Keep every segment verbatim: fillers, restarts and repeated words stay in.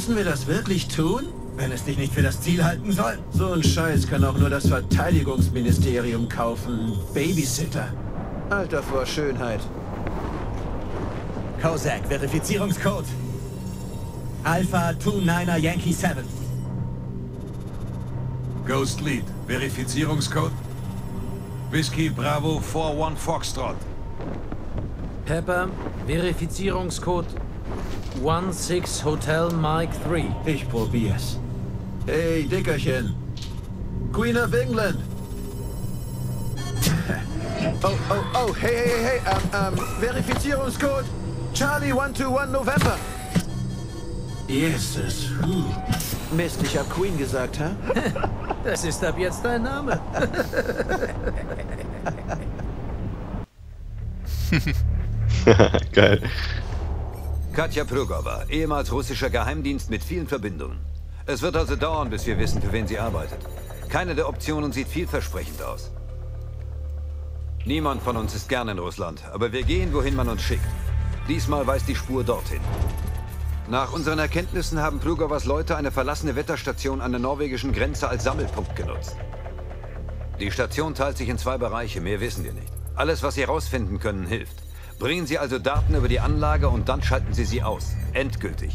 Müssen wir das wirklich tun? Wenn es dich nicht für das Ziel halten soll? So ein Scheiß kann auch nur das Verteidigungsministerium kaufen. Babysitter. Alter vor Schönheit. Kozak, Verifizierungscode. Alpha zwei neun Yankee sieben. Ghost Lead, Verifizierungscode. Whiskey Bravo vier eins Foxtrot. Pepper, Verifizierungscode sechzehn Hotel Mike drei. Ich probier's. Hey, Dickerchen. Queen of England. Oh, oh, oh, hey, hey, hey, hey, ähm, ähm, Verifizierungscode Charlie eins zwei eins November. Jesus. Puh. Mist, ich hab Queen gesagt, hä? Das ist ab jetzt dein Name. Geil. Katja Prugova, ehemals russischer Geheimdienst mit vielen Verbindungen. Es wird also dauern, bis wir wissen, für wen sie arbeitet. Keine der Optionen sieht vielversprechend aus. Niemand von uns ist gern in Russland, aber wir gehen, wohin man uns schickt. Diesmal weist die Spur dorthin. Nach unseren Erkenntnissen haben Prugovas Leute eine verlassene Wetterstation an der norwegischen Grenze als Sammelpunkt genutzt. Die Station teilt sich in zwei Bereiche, mehr wissen wir nicht. Alles, was Sie herausfinden können, hilft. Bringen Sie also Daten über die Anlage und dann schalten Sie sie aus. Endgültig.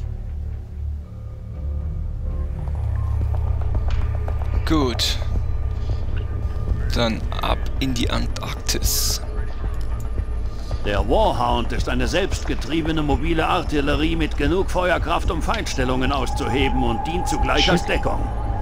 Gut. Dann ab in die Antarktis. Der Warhound ist eine selbstgetriebene mobile Artillerie mit genug Feuerkraft, um Feindstellungen auszuheben und dient zugleich als Deckung.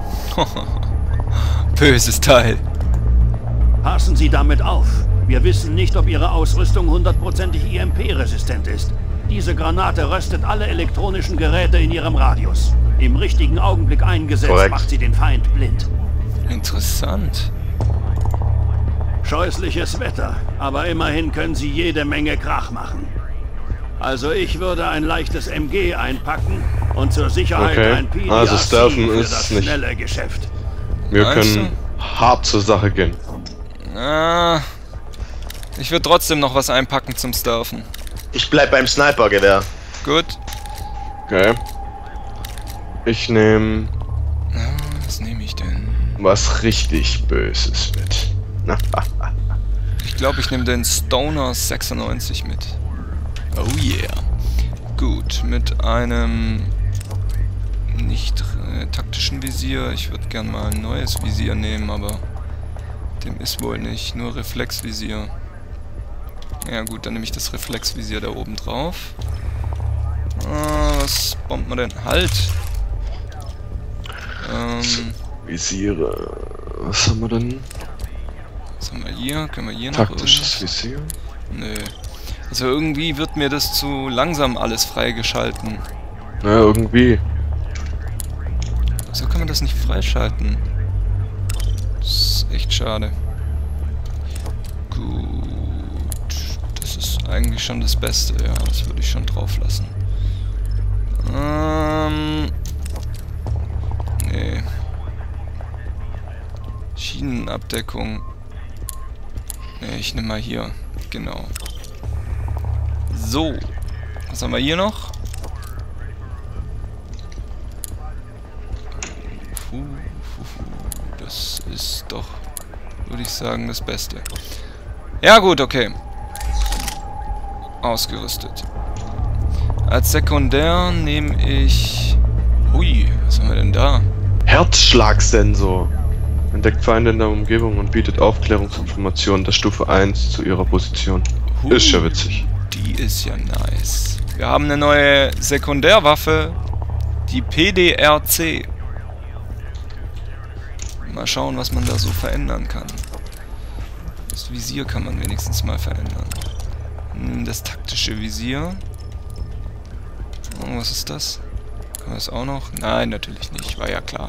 Böses Teil. Passen Sie damit auf. Wir wissen nicht, ob Ihre Ausrüstung hundertprozentig I M P-resistent ist. Diese Granate röstet alle elektronischen Geräte in ihrem Radius. Im richtigen Augenblick eingesetzt, Korrekt. Macht sie den Feind blind. Interessant. Scheußliches Wetter, aber immerhin können sie jede Menge Krach machen. Also ich würde ein leichtes M G einpacken und zur Sicherheit okay. ein P D A C also Stealthen für ist das nicht. schnelle Geschäft. Wir Also? können hart zur Sache gehen. Ah, ich würde trotzdem noch was einpacken zum Stealthen. Ich bleib beim Snipergewehr. Gut. Okay. Ich nehme... Was nehme ich denn? Was richtig Böses mit. Ich glaube, ich nehme den Stoner sechsundneunzig mit. Oh yeah. Gut, mit einem nicht äh, taktischen Visier. Ich würde gern mal ein neues Visier nehmen, aber dem ist wohl nicht. Nur Reflexvisier. Ja gut, dann nehme ich das Reflexvisier da oben drauf. Ah, was bombt man denn? Halt! Ähm, Visiere. Was haben wir denn? Was haben wir hier? Können wir hier noch Taktisches Visier? Nö. Also irgendwie wird mir das zu langsam alles freigeschalten. Na, irgendwie. So kann man das nicht freischalten. Das ist echt schade. Gut. Das ist eigentlich schon das Beste, ja. Das würde ich schon drauf lassen. Ähm. Nee. Schienenabdeckung. Nee, ich nehme mal hier. Genau. So. Was haben wir hier noch? Puh, das ist doch, würde ich sagen, das Beste. Ja gut, okay. Ausgerüstet. Als Sekundär nehme ich... Hui, was haben wir denn da? Herzschlagsensor. Entdeckt Feinde in der Umgebung und bietet Aufklärungsinformationen der Stufe eins zu ihrer Position. Hui, ist ja witzig. Die ist ja nice. Wir haben eine neue Sekundärwaffe. Die P D R C. Mal schauen, was man da so verändern kann. Das Visier kann man wenigstens mal verändern. Das taktische Visier. Oh, was ist das? Kann man das auch noch? Nein, natürlich nicht. War ja klar.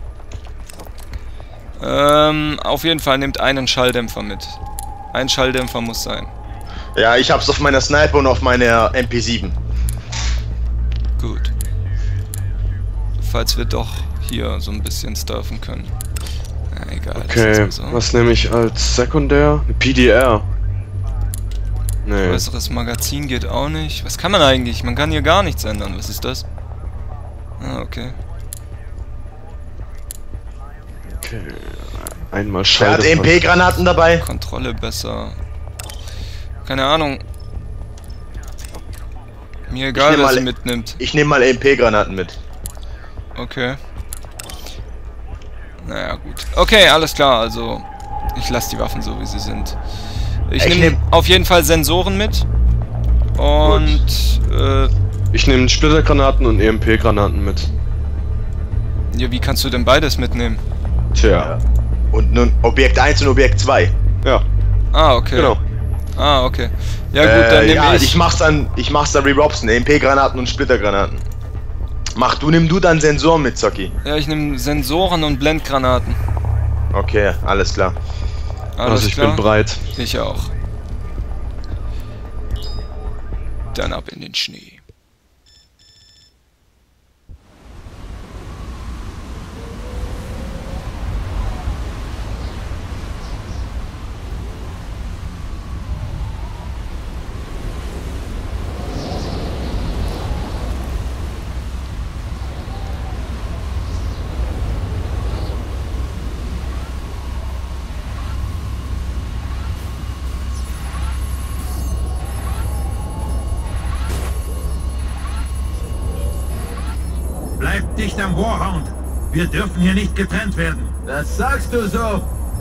Ähm, auf jeden Fall nehmt einen Schalldämpfer mit. Ein Schalldämpfer muss sein. Ja, ich hab's auf meiner Sniper und auf meiner M P sieben. Gut. Falls wir doch hier so ein bisschen surfen können. Na, egal. Okay, so. Was nehme ich als Sekundär? Eine P D R. Nee. Größeres Magazin geht auch nicht. Was kann man eigentlich? Man kann hier gar nichts ändern. Was ist das? Ah, okay. Okay. Einmal Wer Schall. hat E M P-Granaten dabei? Kontrolle besser. Keine Ahnung. Mir egal, nehm wer mal- sie mitnimmt. Ich nehme mal E M P-Granaten mit. Okay. Naja, gut. Okay, alles klar, also ich lasse die Waffen so, wie sie sind. Ich, Ich nehme nehm- auf jeden Fall Sensoren mit. Und, äh, Ich nehme Splittergranaten und E M P-Granaten mit. ja, wie kannst du denn beides mitnehmen? Tja. Und nun Objekt eins und Objekt zwei. Ja, Ah, okay. genau. Ah, okay. Ja gut, Äh, dann nehme ja, ich... ich mach's dann, ich mach's dann wie Robson, E M P-Granaten und Splittergranaten. Mach du, nimm du dann Sensoren mit, Zocki. Ja, ich nehme Sensoren und Blendgranaten. Okay, alles klar. Alles Also ich klar? bin bereit. Ich auch. Dann ab in den Schnee. Bleibt dicht am Warhound. Wir dürfen hier nicht getrennt werden. Das sagst du so.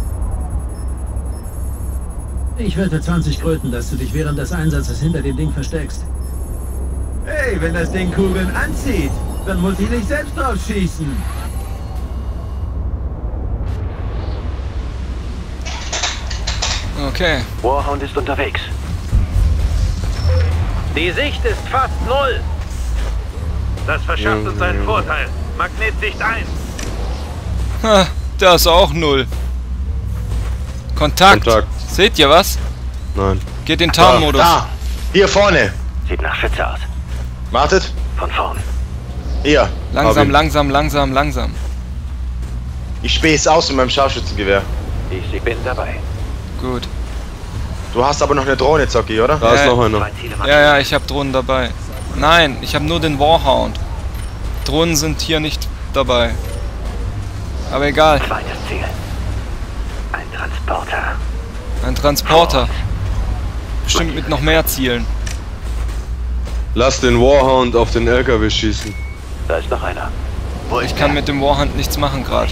Ich wette zwanzig Kröten, dass du dich während des Einsatzes hinter dem Ding versteckst. Hey, wenn das Ding Kugeln anzieht, dann muss ich nicht selbst drauf schießen. Okay. Warhound ist unterwegs. Die Sicht ist fast null. Das verschafft uns einen Vorteil. Magnetsicht eins. Ha, da ist auch null. Kontakt. Kontakt. Seht ihr was? Nein. Geht in Da, Tarnmodus. da, hier vorne. Sieht nach Schütze aus. Wartet. Von vorn. Hier, Hab Langsam, ihn. langsam, langsam, langsam. ich spähe es aus mit meinem Scharfschützengewehr. Ich bin dabei. Gut. Du hast aber noch eine Drohne, Zocki, oder? Da ist Ja, noch einer. Zwei Ziele Ja, ja, ich habe Drohnen dabei. Nein, ich habe nur den Warhound. Drohnen sind hier nicht dabei. Aber egal. Zweites Ziel. Ein Transporter. Ein Transporter. Bestimmt mit noch mehr Zielen. Lass den Warhound auf den L K W schießen. Da ist noch einer. Wo Ich ist kann er? mit dem Warhound nichts machen gerade.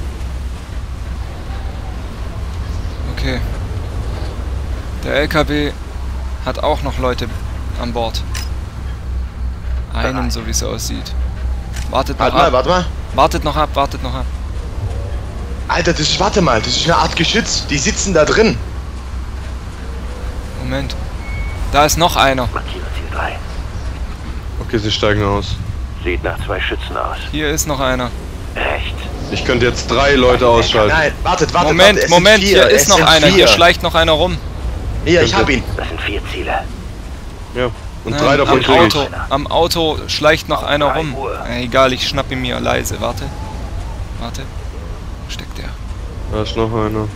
Okay. Der L K W hat auch noch Leute an Bord. Einen, so wie es aussieht. Wartet noch Warte mal, ab. warte mal. Wartet noch ab, wartet noch ab. Alter, das ist, warte mal, das ist eine Art Geschütz. Die sitzen da drin. Moment. Da ist noch einer. Markiere Ziel drei. Okay, sie steigen aus. Sieht nach zwei Schützen aus. Hier ist noch einer. Rechts. Ich könnte jetzt drei Leute ausschalten. Nein, wartet, wartet, Moment, wartet. es Moment, sind vier. hier ist es noch sind einer. Vier. Hier schleicht noch einer rum. Hier, ich hab ihn. Das sind vier Ziele. Ja. Und Nein, drei davon am kriege ich. Auto, am Auto schleicht noch einer drei rum. Uhr. Äh, egal, ich schnapp ihn mir leise. Warte. Warte. Wo steckt der? Da ist noch einer.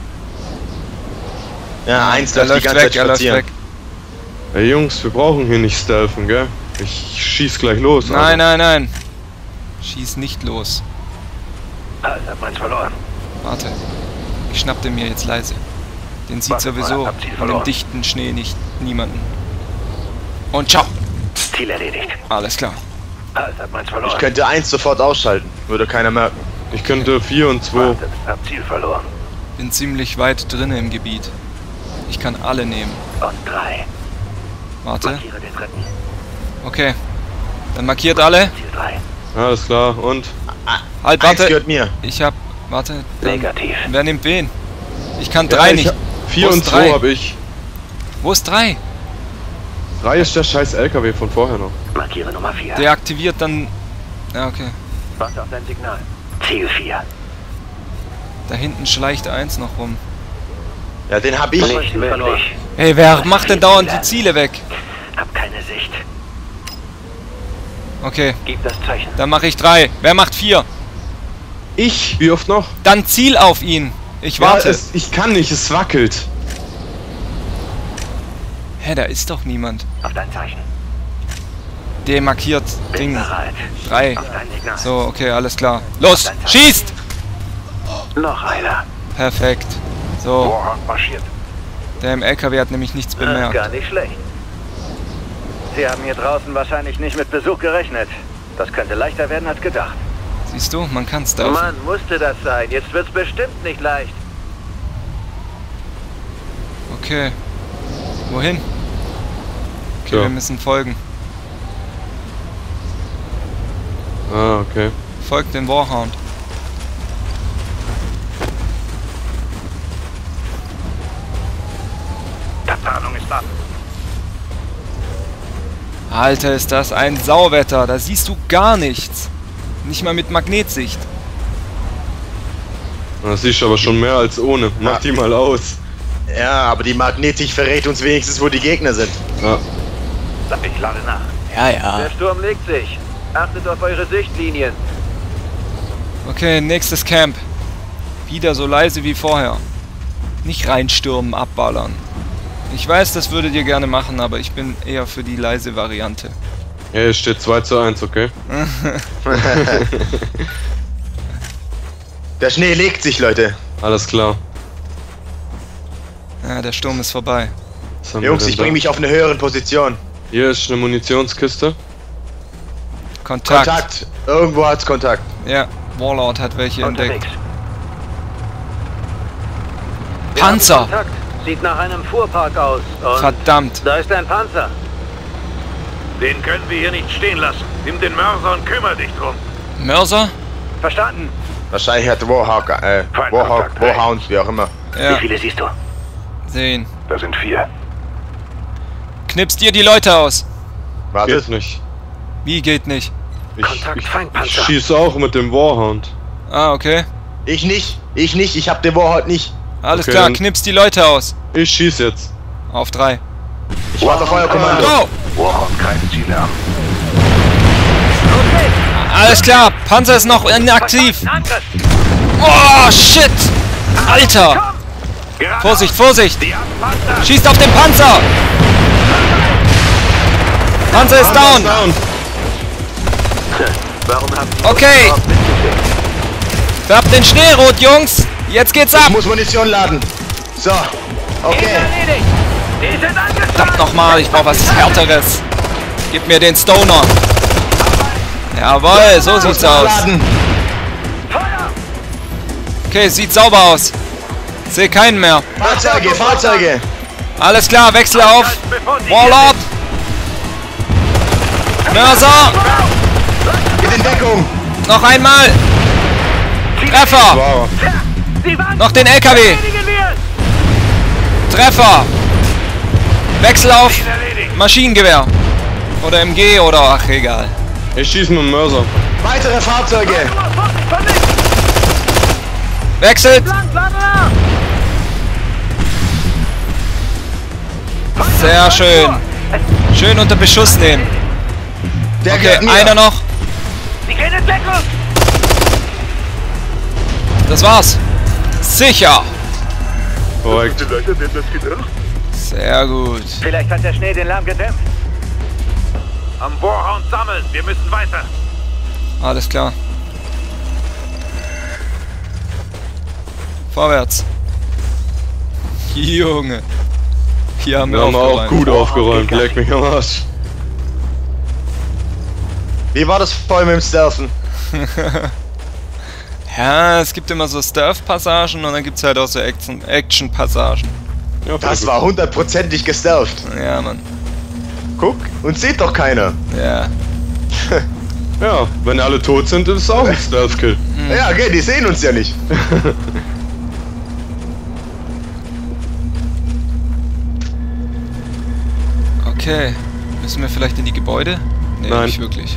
Ja, eins er läuft die läuft ganze weg, Zeit er läuft spazieren. weg. Ey Jungs, wir brauchen hier nicht stealthen, gell? Ich schieß gleich los. Nein, nein, nein. Schieß nicht los. Alter, meins verloren. Warte. Ich schnapp den mir jetzt leise. Den sieht Warte mal, sowieso hab Ziel in dem verloren. dichten Schnee nicht niemanden. Und ciao. Ziel erledigt. Alles klar. Alter, meins Ich verloren. könnte eins sofort ausschalten. Würde keiner merken. Ich könnte vier und zwei. Wartet, hab Ziel verloren. Bin ziemlich weit drinne im Gebiet. Ich kann alle nehmen. Und drei. Warte. Markiere den dritten. Okay. Dann markiert alle. Ziel drei. Alles klar. Und? Halt, Eins warte. gehört mir. Ich hab. Warte. Dann, Negativ. wer nimmt wen? Ich kann Ja, drei ich nicht. hab- Vier Wo und ist zwei drei? habe ich. Wo ist drei? Drei ist der scheiß L K W von vorher noch. Markiere Nummer vier. Deaktiviert dann. Ja, okay. Warte auf dein Signal. Ziel vier. Da hinten schleicht eins noch rum. Ja, den hab ich. Nicht möglich. Hey, wer macht denn dauernd die Ziele weg? Hab keine Sicht. Okay, Gib das Zeichen. dann mache ich drei. Wer macht vier? Ich? Wie oft noch? Dann Ziel auf ihn. Ich warte. Ja, es, ich kann nicht, es wackelt. Hä, da ist doch niemand. Auf dein Zeichen. demarkiert Ding. Drei. So, okay, alles klar. Los, schießt! Noch einer. Perfekt. So, Warhound marschiert. der im L K W hat nämlich nichts Gar bemerkt. nicht schlecht. Sie haben hier draußen wahrscheinlich nicht mit Besuch gerechnet. Das könnte leichter werden als gedacht. Siehst du, man kann's da. Mann, musste das sein. Jetzt wird's bestimmt nicht leicht. Okay. Wohin? Okay, Ja. wir müssen folgen. Ah, okay. Folgt dem Warhound. Tarnung ist ab. Alter, ist das ein Sauwetter. Da siehst du gar nichts. Nicht mal mit Magnetsicht. Das siehst du aber schon mehr als ohne. Mach Ja. die mal aus. Ja, aber die Magnetik verrät uns wenigstens, wo die Gegner sind. Ja. Ich lade nach. Ja, ja. Der Sturm legt sich. Achtet auf eure Sichtlinien. Okay, nächstes Camp. Wieder so leise wie vorher. Nicht reinstürmen, abballern. Ich weiß, das würdet ihr gerne machen, aber ich bin eher für die leise Variante. Ja, es steht zwei zu eins, okay? Der Schnee legt sich, Leute. Alles klar. Ja, der Sturm ist vorbei. Was haben wir Jungs, denn ich da? bringe mich auf eine höhere Position. Hier ist eine Munitionskiste. Kontakt. Kontakt. Irgendwo hat's Kontakt. Ja, Warlord hat welche Unterwegs. entdeckt. Wir haben Panzer! Kontakt. Sieht nach einem Fuhrpark aus. Und Verdammt! da ist ein Panzer. Den können wir hier nicht stehen lassen. Nimm den Mörser und kümmere dich drum. Mörser? Verstanden? Wahrscheinlich hat Warhawk, äh, Feindkontakt, Warhawk, Warhound, wie auch immer. Ja, Wie viele siehst du? sehen. Da sind vier. Knipst dir die Leute aus! Wartet. Geht nicht. Wie geht nicht? Ich, Kontakt, ich, ich Feindpanzer. schieße auch mit dem Warhound. Ah, okay. Ich nicht. Ich nicht. Ich hab den Warhound nicht. Alles Okay, klar, dann- knipst die Leute aus. Ich schieße jetzt. Auf drei. Ich warte auf euer Kommando. Go! Warhound greifen Ziele an. Alles klar, Panzer ist noch inaktiv. Angriff! Oh, shit! Alter! Gerade Vorsicht, Vorsicht! Die haben Panzer. Schießt auf den Panzer! Panzer ist down! Down. Warum haben Sie Okay. uns überhaupt mitgeschickt? Färbt den Schnee rot, Jungs! Jetzt geht's Ich ab! muss Munition laden. So. Okay. Erledigt! Die sind angeschlagen! Verdammt nochmal, ich brauch was Härteres. Gib mir den Stoner. Jawohl, so sieht's aus. Laden. Feuer! Okay, sieht sauber aus. Seh keinen mehr. Fahrzeuge, Fahrzeuge. Alles klar, Wechsel auf. Warlord! Mörser! Geht in Deckung. Noch einmal! Treffer! Wow. Die Wand! Noch den L K W! Erledigen wir! Treffer! Wechsel auf Maschinengewehr. Oder M G oder ach egal. Ich schieße mit dem Mörser. Weitere Fahrzeuge. Wechselt! Sehr schön. Schön unter Beschuss nehmen. Der Okay, gehört mir. einer noch. Die gehen in Deckung! Das war's. Sicher. Korrekt. Sehr gut. Vielleicht hat der Schnee den Lärm gedämpft. Am Warhound sammeln. Wir müssen weiter. Alles klar. Vorwärts. Junge. Hier haben wir, Wir haben auch aufgeräumt. gut aufgeräumt. Leck mich am Arsch. Wie war das vorhin mit dem Stealthen? Ja, es gibt immer so Stealth-Passagen und dann gibt's halt auch so Action- Action-Passagen. Ja, Das war hundertprozentig gestealthed. Ja, Mann. Guck, uns sieht doch keiner. Ja. Ja, wenn alle tot sind, ist es auch ein Stealth-Kill. Ja, okay, die sehen uns ja nicht. Okay. Müssen wir vielleicht in die Gebäude? Nee, Nein. nicht wirklich.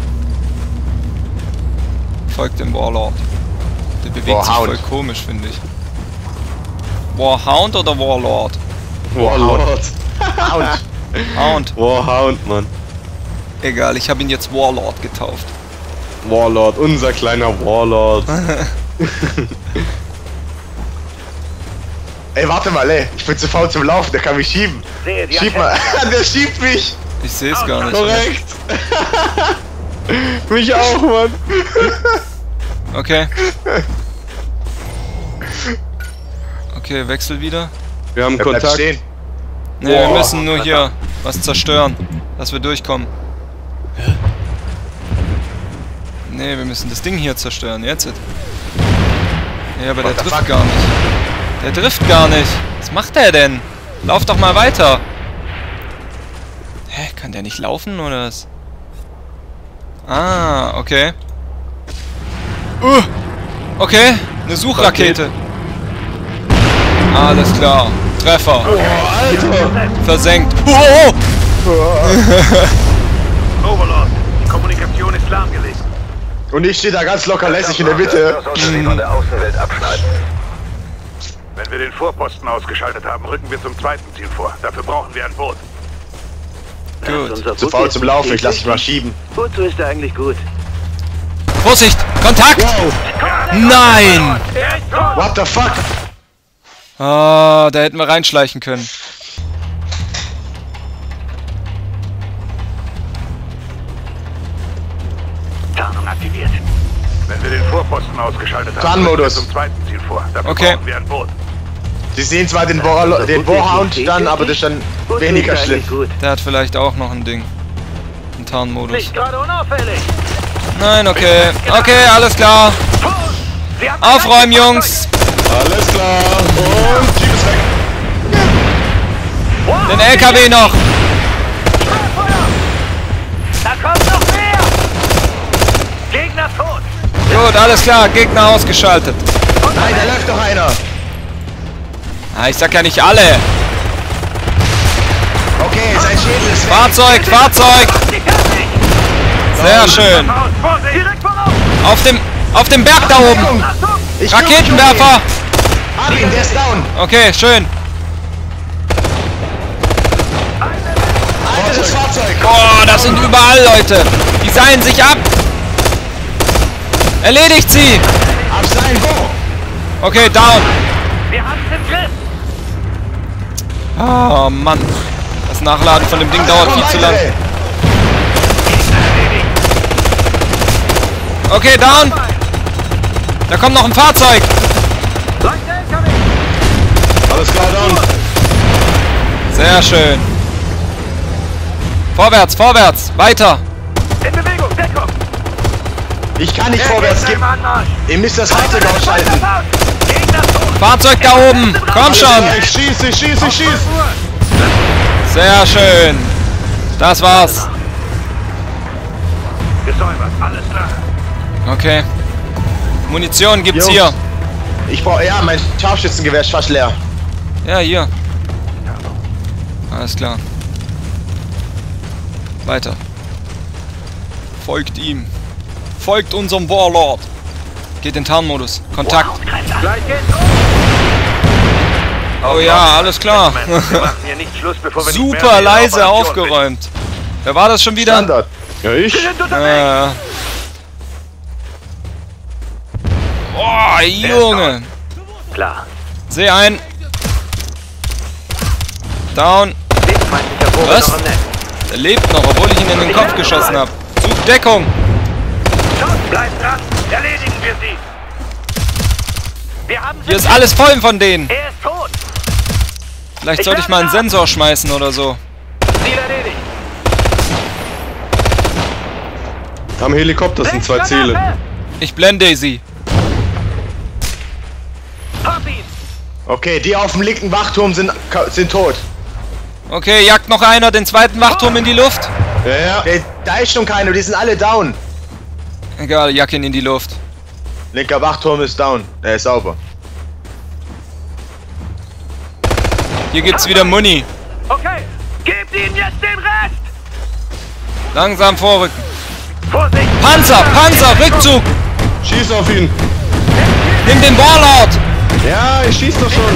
Folgt dem Warlord. Der bewegt sich Warhound. voll komisch, finde ich. Warhound oder Warlord? Warlord. Hound. Hound. Warhound, Mann. Egal, ich habe ihn jetzt Warlord getauft. Warlord, unser kleiner Warlord. Ey, warte mal, ey. Ich bin zu faul zum Laufen, der kann mich schieben. Sehe die Schieb mal. Der schiebt mich. Ich sehe es gar nicht. Korrekt! Mich auch, Mann! Okay. Okay, wechsel wieder. Wir haben Der bleibt Kontakt. stehen. Ne, wir Boah. müssen nur hier was zerstören, dass wir durchkommen. Ne, wir müssen das Ding hier zerstören, jetzt. Ja, aber der What the trifft fuck? gar nicht. Der trifft gar nicht. Was macht der denn? Lauf doch mal weiter. Hä, kann der nicht laufen oder was? Ah, okay. Uh, okay, eine Suchrakete. Alles klar. Treffer. Oh, Alter! Versenkt. Oh, Overlord, die Kommunikation ist lahmgelegt. Und ich stehe da ganz locker lässig in der Mitte. Das sollte sie von der Außenwelt abschneiden. Wenn wir den Vorposten ausgeschaltet haben, rücken wir zum zweiten Ziel vor. Dafür brauchen wir ein Boot. gut. Zu faul zum Laufen, ich lass dich mal schieben. Wozu ist er eigentlich gut? Vorsicht! Kontakt! Nein! What the fuck? Ah, da hätten wir reinschleichen können. Tarnung aktiviert. Wenn wir den Vorposten ausgeschaltet haben, Tarnmodus. rücken wir zum zweiten Ziel vor. Dafür Okay. brauchen wir ein Boot. Sie sehen zwar den, Bohr, den Bohrhound dann, aber das ist dann Wozu weniger ist er schlimm. eigentlich gut? Der hat vielleicht auch noch ein Ding. Ein Tarnmodus. Nicht gerade unauffällig. Nein, okay. Okay, alles klar. Sie haben Aufräumen, Jungs. Alles klar. Und Jeep ist weg. Den L K W noch. Da kommt noch mehr. Gegner tot. Gut, alles klar. Gegner ausgeschaltet. Nein, da läuft doch einer. Ah, ich sag ja nicht alle. Okay, sein Schädel ist weg. Fahrzeug, Fahrzeug. Sehr schön. Direkt voraus. Auf dem, auf dem Berg da oben. Ich Raketenwerfer. Hab ihn, der ist down. Okay, schön. Alter, das Fahrzeug. Boah, das sind überall Leute. Die seilen sich ab. Erledigt sie. Ab sein wo? Okay, down. Wir haben es im Griff. Oh Mann. Das Nachladen von dem Ding dauert viel zu lang. Okay, down. Da kommt noch ein Fahrzeug. Alles klar, down. Sehr schön. Vorwärts, vorwärts. Weiter. In Bewegung, Deckung. Ich kann nicht vorwärts gehen. Ihr müsst das Fahrzeug ausschalten. Gegner tot. Fahrzeug da oben. Komm schon. Ich schieße, ich schieße, ich schieße. Sehr schön. Das war's. Gesäubert, alles klar. Okay. Munition gibt's Jungs. hier. Ich brauche, ja, mein Scharfschützengewehr ist fast leer. Ja, hier. Alles klar. Weiter. Folgt ihm. Folgt unserem Warlord. Geht in Tarnmodus. Kontakt. Gleich geht's los. Oh ja, alles klar. Wir machen hier nicht Schluss, bevor wir nicht mehr Super in die leise Operation aufgeräumt. Wer war das schon wieder? Standard. Ja, ich? Äh. Oh, Junge. sind. Klar. Seh ein. Down. Feindlicher Vogel Was? noch im Netz. Er lebt noch, obwohl ich ihn in den Kopf geschossen habe. Such Deckung. Schuss, bleibt dran. Erledigen wir sie. Wir haben Hier ist alles voll von denen. Er ist tot. Vielleicht sollte ich mal einen Sensor schmeißen oder so. Ziel erledigt. Am Helikopter sind zwei Ziele. Ich blende sie. Hab ihn. Okay, die auf dem linken Wachturm sind, sind tot. Okay, jagt noch einer den zweiten Wachturm in die Luft. Ja, ja. Ey, da ist schon keiner, die sind alle down. Egal, jag ihn in die Luft. Linker Wachturm ist down, der ist sauber. Hier gibt's wieder Muni. Okay. Gebt ihm jetzt den Rest. Langsam vorrücken. Vorsicht. Panzer, Panzer, Rückzug. Schieß auf ihn! Nimm den Warlord. Ja, ich schieß doch schon!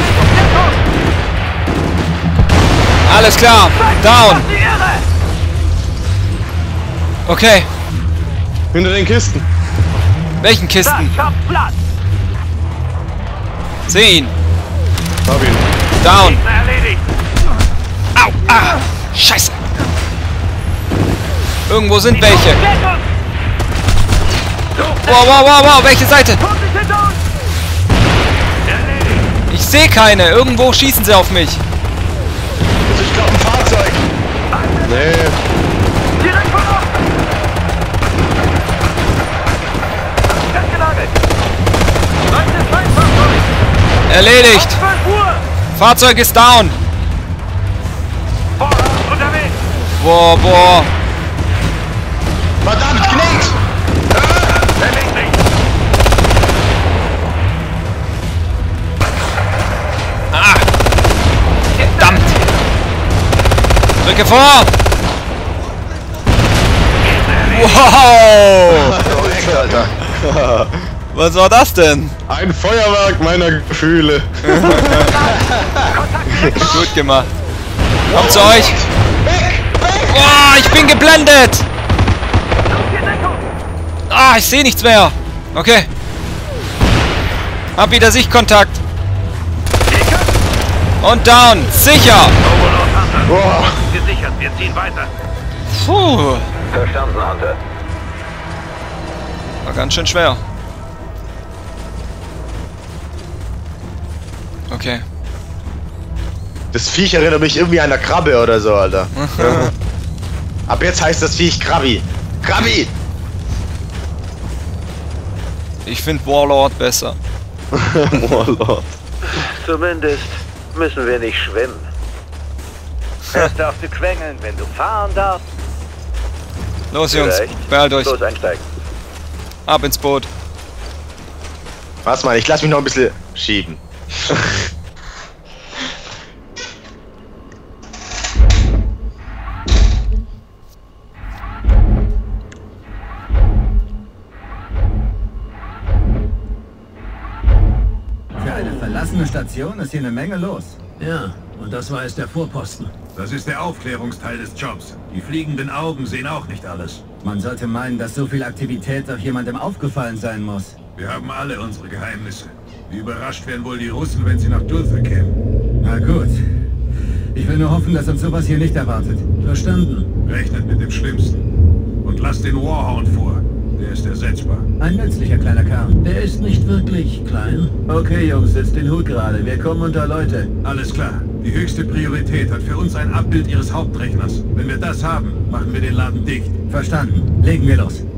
Alles klar, down. Die Irre. Okay, Hinter den Kisten! welchen Das Kisten? schafft Platz. Seh ihn. Hab ihn! Down. Erledigt. Au, ah, scheiße. Irgendwo sind welche. Wow, wow, wow, wow, welche Seite? Ich sehe keine. Irgendwo schießen sie auf mich. Ich glaube ein Fahrzeug. Nee. Erledigt. Fahrzeug ist down. Boah, boah. Verdammt, knickt! Ah. Verdammt. Drücke vor. Wow. Korrekt, Alter. Was war das denn? Ein Feuerwerk meiner Gefühle. Gut gemacht. Kommt zu euch. Oh, ich bin geblendet. Ah, ich sehe nichts mehr. Okay. Hab wieder Sichtkontakt. Und down. Sicher. Boah. Gesichert, wir ziehen weiter. Puh. Verstanden, Hunter. War ganz schön schwer. Okay. Das Viech erinnert mich irgendwie an eine Krabbe oder so, Alter. Ab jetzt heißt das Viech Krabbi. Krabbi! Ich finde Warlord besser. Warlord. Zumindest müssen wir nicht schwimmen. Erst darfst du quengeln, wenn du fahren darfst. Los, Jungs. Vielleicht. Beeilt euch. Los, einsteigen. Ab ins Boot. Was mal, ich lass mich noch ein bisschen schieben. Für eine verlassene Station ist hier eine Menge los. Ja, und das war erst der Vorposten. Das ist der Aufklärungsteil des Jobs. Die fliegenden Augen sehen auch nicht alles. Man sollte meinen, dass so viel Aktivität auf jemandem aufgefallen sein muss. Wir haben alle unsere Geheimnisse. Wie überrascht wären wohl die Russen, wenn sie nach Dulce kämen? Na gut. Ich will nur hoffen, dass uns sowas hier nicht erwartet. Verstanden. Rechnet mit dem Schlimmsten. Und lasst den Warhound vor. Der ist ersetzbar. Ein nützlicher kleiner Kerl. Der ist nicht wirklich klein. Okay, Jungs, setzt den Hut gerade. Wir kommen unter Leute. Alles klar. Die höchste Priorität hat für uns ein Abbild Ihres Hauptrechners. Wenn wir das haben, machen wir den Laden dicht. Verstanden. Legen wir los.